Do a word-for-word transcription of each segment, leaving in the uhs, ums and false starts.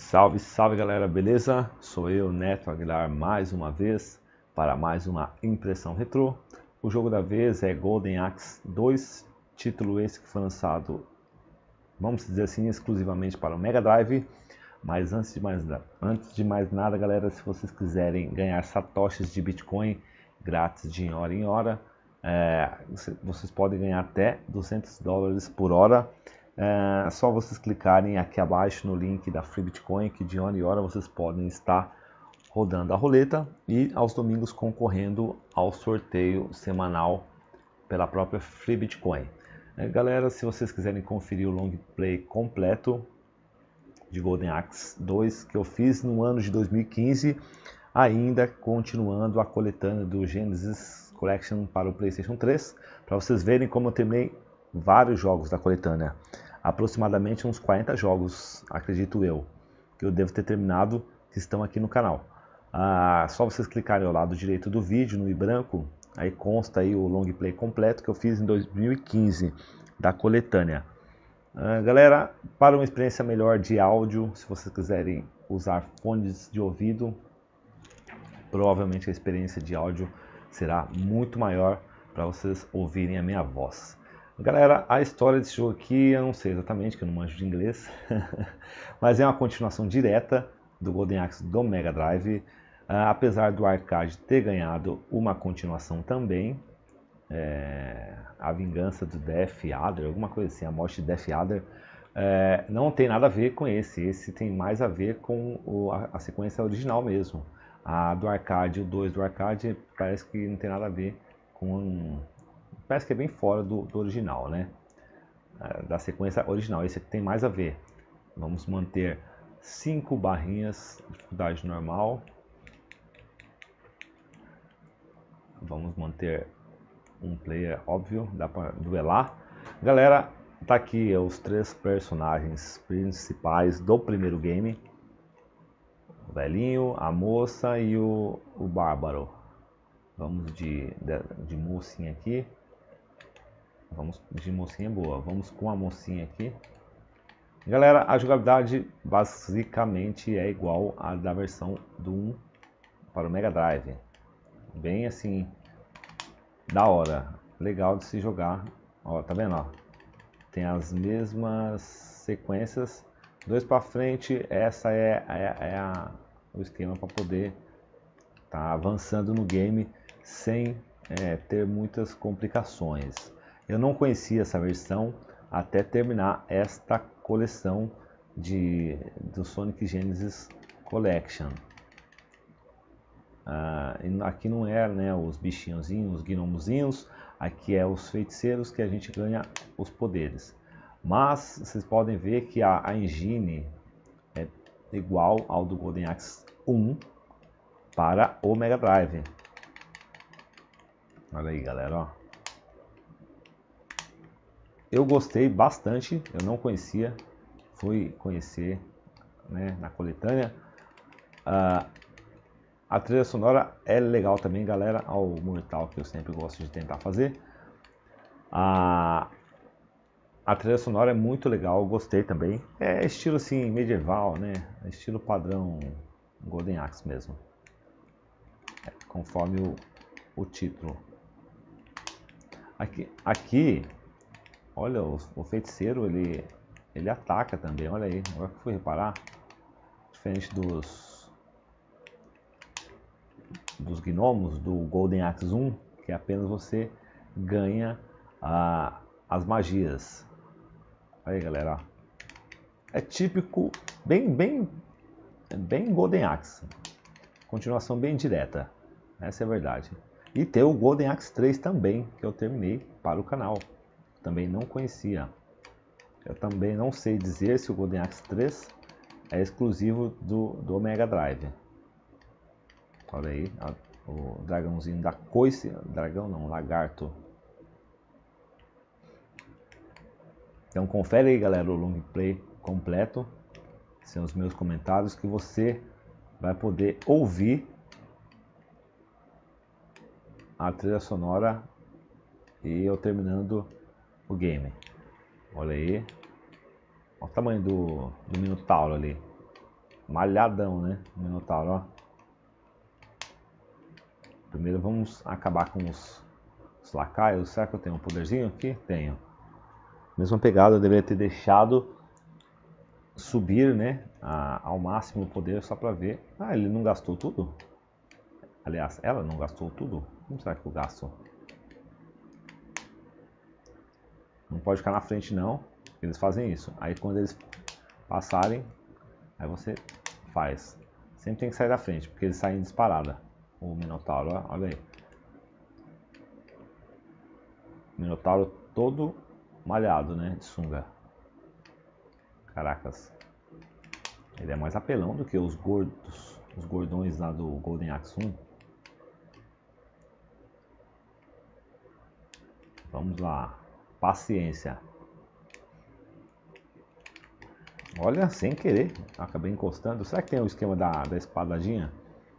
Salve, salve galera, beleza? Sou eu, Neto Aguilar, mais uma vez para mais uma impressão retrô. O jogo da vez é Golden Axe dois, título esse que foi lançado, vamos dizer assim, exclusivamente para o Mega Drive. Mas antes de mais, antes de mais nada, galera, se vocês quiserem ganhar satoshis de Bitcoin grátis de hora em hora, é, vocês podem ganhar até duzentos dólares por hora. É só vocês clicarem aqui abaixo no link da Free Bitcoin, que de hora em hora vocês podem estar rodando a roleta e aos domingos concorrendo ao sorteio semanal pela própria Free Bitcoin. É, galera, se vocês quiserem conferir o long play completo de Golden Axe dois que eu fiz no ano de dois mil e quinze, ainda continuando a coletânea do Genesis Collection para o PlayStation três, para vocês verem como eu terminei vários jogos da coletânea. Aproximadamente uns quarenta jogos, acredito eu, que eu devo ter terminado, que estão aqui no canal. Ah, só vocês clicarem ao lado direito do vídeo, no i branco, aí consta aí o long play completo que eu fiz em dois mil e quinze da coletânea. Ah, galera, para uma experiência melhor de áudio, se vocês quiserem usar fones de ouvido, provavelmente a experiência de áudio será muito maior para vocês ouvirem a minha voz. Galera, a história desse jogo aqui, eu não sei exatamente, que eu não manjo de inglês, mas é uma continuação direta do Golden Axe do Mega Drive, uh, apesar do arcade ter ganhado uma continuação também, é, a vingança do Death Adder, alguma coisa assim, a morte de Death Adder, é, não tem nada a ver com esse, esse tem mais a ver com o, a, a sequência original mesmo. A do arcade, o dois do arcade, parece que não tem nada a ver com... Parece que é bem fora do, do original, né? Da sequência original. Esse aqui tem mais a ver. Vamos manter cinco barrinhas, dificuldade normal. Vamos manter um player óbvio, dá para duelar. Galera, tá aqui os três personagens principais do primeiro game. O velhinho, a moça e o, o bárbaro. Vamos de, de, de mocinha aqui. Vamos de mocinha boa. Vamos com a mocinha aqui. Galera, a jogabilidade basicamente é igual à da versão do um para o Mega Drive. Bem assim, da hora. Legal de se jogar. Ó, tá vendo? Ó? Tem as mesmas sequências. Dois para frente. Essa é, é, é a, o esquema para poder estar tá avançando no game sem é, ter muitas complicações. Eu não conhecia essa versão até terminar esta coleção de, do Sonic Genesis Collection. Ah, aqui não é, né, os bichinhozinhos, os gnomozinhos, aqui é os feiticeiros que a gente ganha os poderes. Mas vocês podem ver que a, a engine é igual ao do Golden Axe um para o Mega Drive. Olha aí, galera, ó. Eu gostei bastante, eu não conhecia, fui conhecer, né, na coletânea. Uh, a trilha sonora é legal também, galera, ao mortal que eu sempre gosto de tentar fazer. Uh, a trilha sonora é muito legal, eu gostei também. É estilo assim medieval, né? Estilo padrão Golden Axe mesmo, é, conforme o, o título. Aqui, aqui olha, o, o feiticeiro, ele, ele ataca também, olha aí, agora que eu fui reparar, diferente dos, dos gnomos do Golden Axe um, que apenas você ganha ah, as magias. Aí, galera, é típico, bem, bem, bem Golden Axe, continuação bem direta, essa é a verdade. E tem o Golden Axe três também, que eu terminei para o canal. Também não conhecia. Eu também não sei dizer se o Golden Axe três é exclusivo do, do Mega Drive. Olha aí, a, o dragãozinho da coice, dragão não, lagarto. Então confere aí, galera, o long play completo, são os meus comentários, que você vai poder ouvir a trilha sonora e eu terminando o game. Olha aí, olha o tamanho do, do Minotauro ali. malhadão, né? O Minotauro, ó. Primeiro vamos acabar com os, os lacaios. Será que eu tenho um poderzinho aqui? Tenho. Mesma pegada, eu deveria ter deixado subir, né, a, ao máximo o poder só pra ver. Ah, ele não gastou tudo? Aliás, ela não gastou tudo? Como será que eu gasto? Não pode ficar na frente não. Eles fazem isso. Aí quando eles passarem, aí você faz. Sempre tem que sair da frente, porque eles saem disparada. O Minotauro, ó, olha aí. O Minotauro todo malhado, né, de sunga. Caracas. Ele é mais apelão do que os gordos, os gordões lá do Golden Axe um. Vamos lá. Paciência. Olha, sem querer, acabei encostando. Será que tem o esquema da, da espadadinha?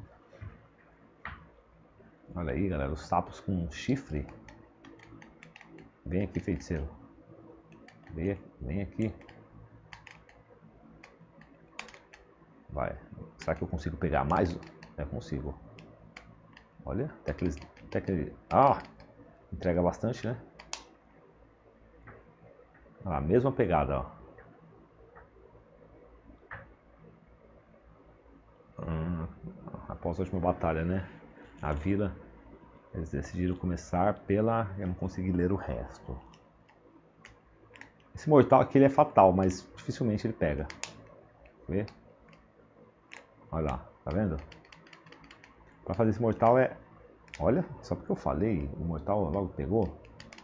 Olha aí, galera, os sapos com chifre. Vem aqui, feiticeiro. Vem, vem aqui. Vai. Será que eu consigo pegar mais? É, consigo. Olha, até aqueles... Até aquele... Ah! Entrega bastante, né? Olha lá, mesma pegada, ó. Hum, após a última batalha, né? A vila, eles decidiram começar pela... Eu não consegui ler o resto. Esse mortal aqui ele é fatal, mas dificilmente ele pega. Vê? Olha lá, tá vendo? Pra fazer esse mortal é... Olha, só porque eu falei, o mortal logo pegou.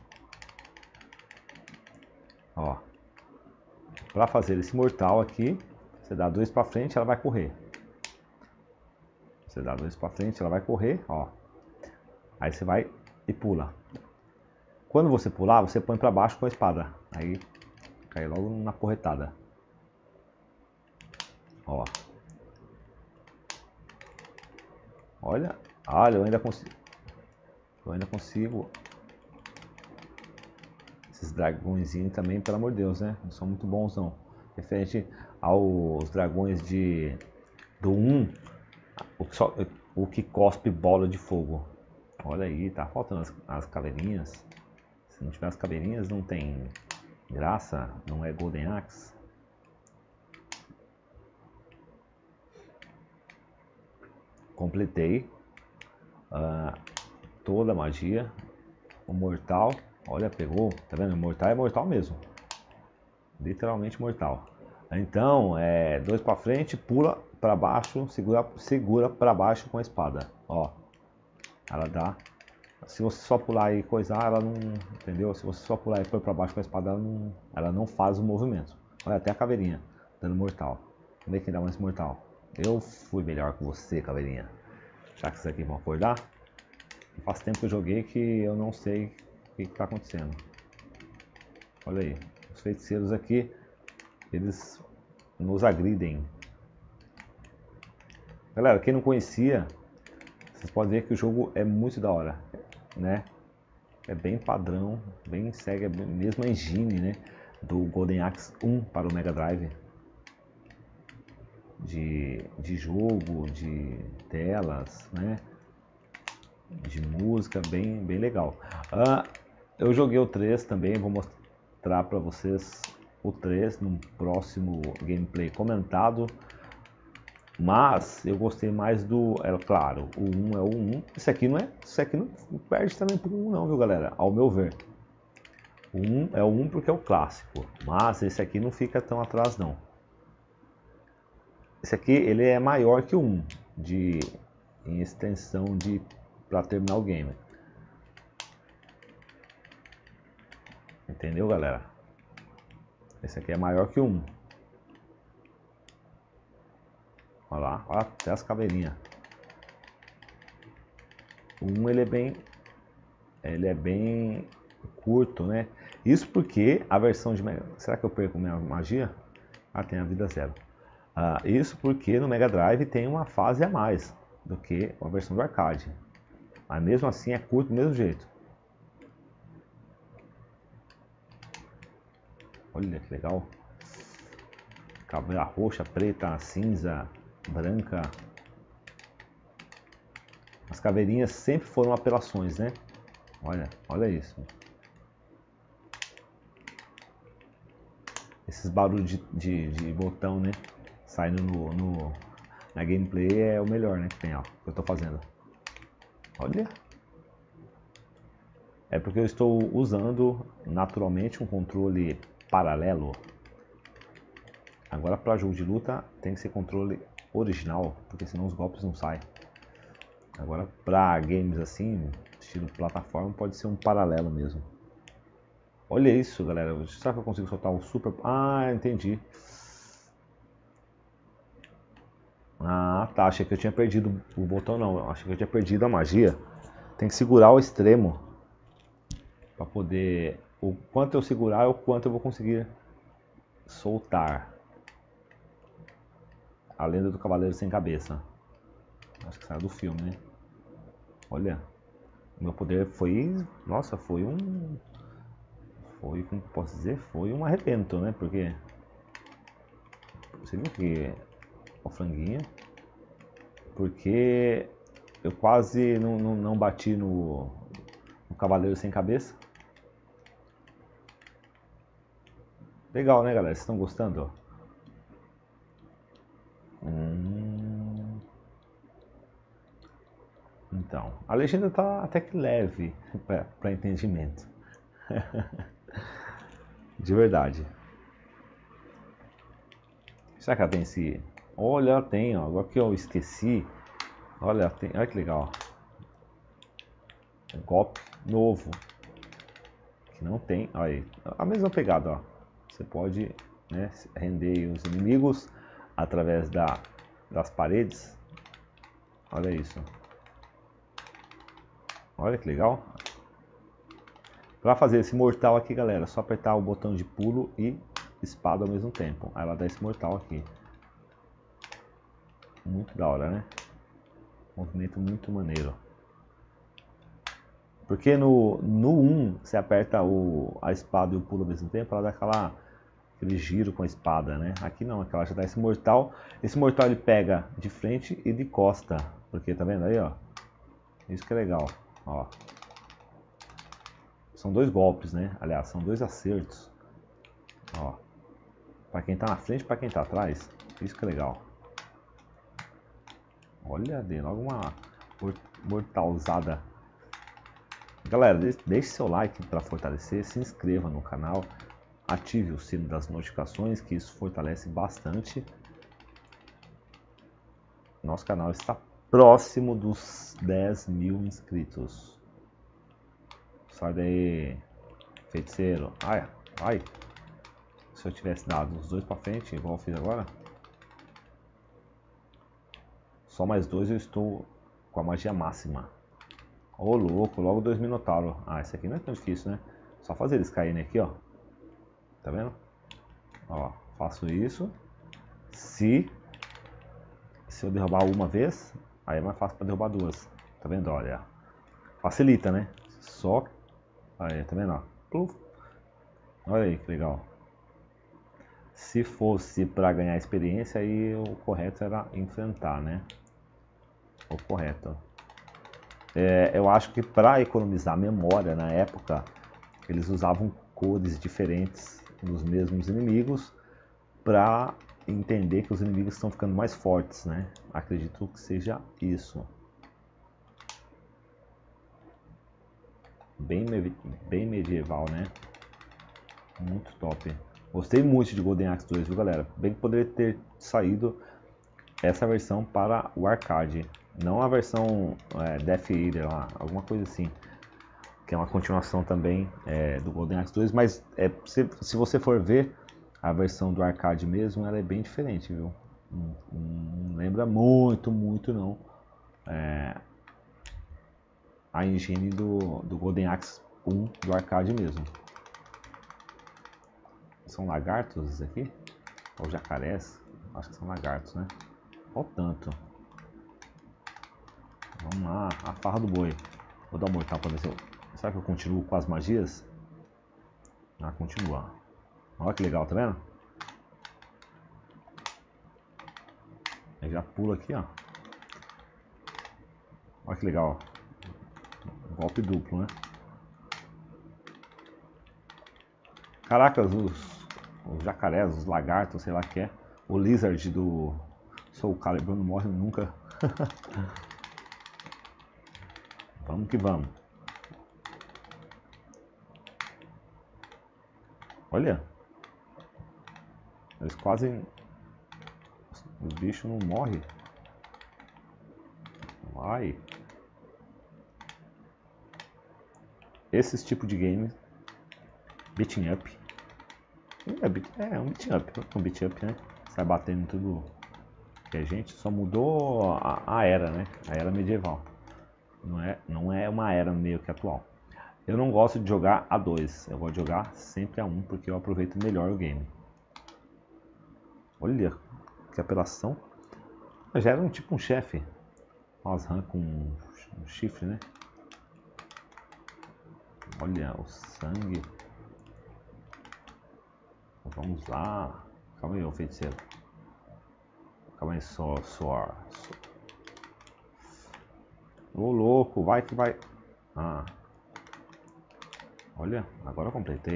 Ó. Pra fazer esse mortal aqui, você dá dois pra frente, ela vai correr. Você dá dois pra frente, ela vai correr, ó. Aí você vai e pula. Quando você pular, você põe pra baixo com a espada. Aí cai logo na porretada. Ó. Olha, olha, eu ainda consigo. Eu ainda consigo. Esses dragõezinhos também, pelo amor de Deus, né? Não são muito bons não. Referente aos dragões de do um, o que, só, o que cospe bola de fogo. Olha aí, tá faltando as, as caveirinhas. Se não tiver as caveirinhas, não tem graça, não é Golden Axe. Completei uh, toda a magia. O mortal, olha, pegou, tá vendo? O mortal é mortal mesmo. Literalmente mortal. Então, é dois para frente, pula para baixo, segura, segura para baixo com a espada. Ó, ela dá. Se você só pular e coisar, ela não, entendeu? Se você só pular e pôr para baixo com a espada, ela não, ela não faz o movimento. Olha, até a caveirinha dando mortal. Vamos ver quem dá mais mortal. Eu fui melhor que você, caveirinha. Será que isso aqui vão acordar? Faz tempo que eu joguei que eu não sei o que está acontecendo. Olha aí, os feiticeiros aqui, eles nos agridem. Galera, quem não conhecia, vocês podem ver que o jogo é muito da hora, né? É bem padrão, bem segue a mesma engine, né, do Golden Axe um para o Mega Drive. De, de jogo, de telas, né? De música, bem, bem legal. Ah, eu joguei o três também, vou mostrar para vocês o três no próximo gameplay comentado. Mas eu gostei mais do, é claro, o um é o um. Esse aqui não é, isso aqui não perde também pro um não, viu galera? Ao meu ver. O um é o um porque é o clássico, mas esse aqui não fica tão atrás não. Esse aqui ele é maior que o um de em extensão de para terminar o game. Entendeu, galera? Esse aqui é maior que o um. Olha lá, olha até as caveirinhas. O um ele é bem ele é bem curto, né? Isso porque a versão de Mega... Será que eu perco minha magia? Ah, tem a vida zero. Ah, isso porque no Mega Drive tem uma fase a mais do que a versão do arcade. Mas mesmo assim é curto do mesmo jeito. Olha que legal. caveira roxa, preta, cinza, branca. As caveirinhas sempre foram apelações, né? Olha, olha isso. Esses barulhos de, de, de botão, né? Saindo no, no, na gameplay é o melhor, né? Que tem, ó. Que eu tô fazendo. Olha. É porque eu estou usando naturalmente um controle paralelo. Agora para jogo de luta tem que ser controle original, porque senão os golpes não saem. Agora para games assim, estilo plataforma, pode ser um paralelo mesmo. Olha isso, galera. Será que eu consigo soltar o super... Ah, entendi. Ah, tá. Achei que eu tinha perdido o botão, não. Achei que eu tinha perdido a magia. Tem que segurar o extremo para poder... O quanto eu segurar é o quanto eu vou conseguir soltar. A Lenda do Cavaleiro Sem Cabeça. Acho que saiu do filme, né? Olha. O meu poder foi... Nossa, foi um... Foi, como posso dizer? Foi um arrebento, né? Porque... Você viu que... O franguinho. Porque... Eu quase não, não, não bati no... No Cavaleiro Sem Cabeça. Legal, né, galera? Vocês estão gostando? Hum... Então, a legenda tá até que leve para entendimento. De verdade. Será que ela tem esse... Olha, ela tem, ó. Agora que eu esqueci. Olha, tem... Olha que legal. Um golpe novo. Que não tem... Olha aí. A mesma pegada, ó. Você pode, né, render os inimigos através da, das paredes. Olha isso. Olha que legal. Para fazer esse mortal aqui, galera, é só apertar o botão de pulo e espada ao mesmo tempo. Aí ela dá esse mortal aqui. Muito da hora, né? Movimento muito maneiro. Porque no, no um, você aperta o, a espada e o pulo ao mesmo tempo, ela dá aquela, aquele giro com a espada, né? Aqui não, aqui ela já dá esse mortal. Esse mortal ele pega de frente e de costa. Porque, tá vendo aí, ó? Isso que é legal, ó. São dois golpes, né? Aliás, são dois acertos. Ó. Pra quem tá na frente e pra quem tá atrás. Isso que é legal. Olha, dei logo uma mortalzada. Galera, deixe seu like para fortalecer, se inscreva no canal, ative o sino das notificações, que isso fortalece bastante. Nosso canal está próximo dos dez mil inscritos. Sai daí, feiticeiro. Ai, ai. Se eu tivesse dado os dois para frente, igual eu fiz agora. Só mais dois eu estou com a magia máxima. Ô, oh, louco, logo dois minotauros. Ah, esse aqui não é tão difícil, né? Só fazer eles caírem aqui, ó. Tá vendo? Ó, faço isso. Se se eu derrubar uma vez, aí é mais fácil para derrubar duas. Tá vendo? Olha. Facilita, né? Só... Aí, tá vendo? Ó. Olha aí que legal. Se fosse para ganhar experiência, aí o correto era enfrentar, né? O correto. É, eu acho que para economizar memória na época, eles usavam cores diferentes nos mesmos inimigos para entender que os inimigos estão ficando mais fortes, né? Acredito que seja isso. Bem, bem medieval, né? Muito top. Gostei muito de Golden Axe dois, viu, galera? Bem que poderia ter saído essa versão para o arcade. Não a versão é, Death Eater lá, alguma coisa assim. Que é uma continuação também é, do Golden Axe dois. Mas é, se, se você for ver a versão do arcade mesmo, ela é bem diferente, viu? Não, não lembra muito, muito não. É, a engine do, do Golden Axe um do arcade mesmo. São lagartos esses aqui? Ou jacarés? Acho que são lagartos, né? Olha o tanto. Vamos lá, a farra do boi. Vou dar um mortal para ver se eu... Será que eu continuo com as magias? Ah, continua. Olha que legal, tá vendo? Aí já pula aqui, ó. Olha que legal, ó. Golpe duplo, né? Caracas, os, os jacarés, os lagartos, sei lá o que é. O Lizard do Soul Calibur não morre nunca. Vamos que vamos. Olha. Eles quase... Os bichos não morrem. Vai. Esses tipos de game, beating up, é, beat, é um beating up, um beat up, né? Sai batendo em tudo que a gente, só mudou a, a era, né? A era medieval. Não é, não é uma era meio que atual. Eu não gosto de jogar a dois, eu gosto de jogar sempre a um, porque eu aproveito melhor o game. Olha que apelação. Já era um tipo um chefe. As RAM com um chifre, né? Olha o sangue. Vamos lá. Calma aí, ô feiticeiro. Calma aí, só, suor. Ô louco, vai que vai. Ah. Olha, agora eu completei.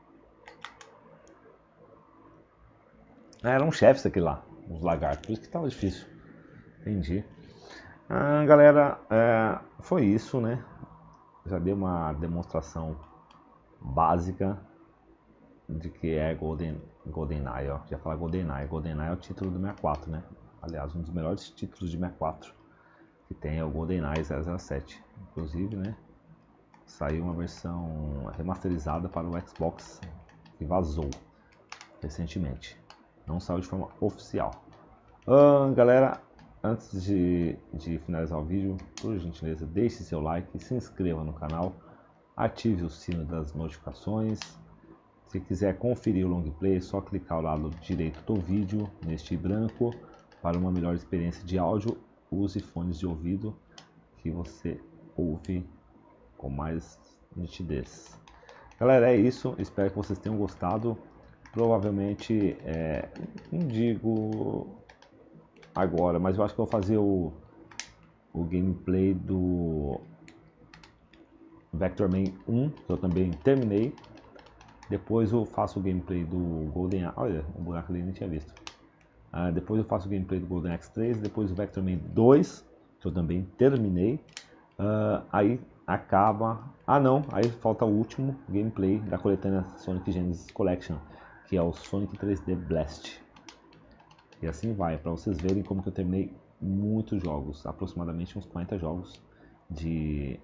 Ah, eram chefes aqui lá, os lagartos, por isso que tava difícil. Entendi. Ah, galera, é, foi isso, né? Já dei uma demonstração básica de que é Golden, GoldenEye, ó. Já fala GoldenEye. GoldenEye é o título do sessenta e quatro, né? Aliás, um dos melhores títulos de sessenta e quatro que tem é o GoldenEye zero zero sete. Inclusive, né? Saiu uma versão remasterizada para o Xbox que vazou recentemente. Não saiu de forma oficial. Ah, galera, antes de, de finalizar o vídeo, por gentileza, deixe seu like, se inscreva no canal, ative o sino das notificações. Se quiser conferir o long play, é só clicar ao lado direito do vídeo, neste branco. Para uma melhor experiência de áudio, use fones de ouvido que você ouve com mais nitidez. Galera, é isso. Espero que vocês tenham gostado. Provavelmente, é, não digo agora, mas eu acho que eu vou fazer o, o gameplay do Vectorman um, que eu também terminei. Depois eu faço o gameplay do Golden... Olha, o buraco ali nem tinha visto. Ah, depois eu faço o gameplay do Golden Axe três. Depois o Vectorman dois, que eu também terminei. Ah, aí acaba... Ah não, aí falta o último gameplay da coletânea Sonic Genesis Collection, que é o Sonic três D Blast. E assim vai, para vocês verem como que eu terminei muitos jogos. Aproximadamente uns quarenta jogos de,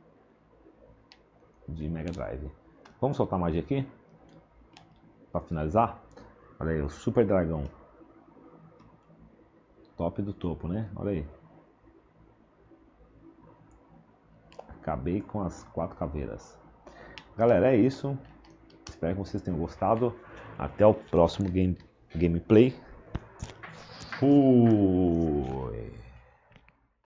de Mega Drive. Vamos soltar a magia aqui? Para finalizar? Olha aí, o Super Dragão. Top do topo, né? Olha aí. Acabei com as quatro caveiras. Galera, é isso. Espero que vocês tenham gostado. Até o próximo game, gameplay. Fui!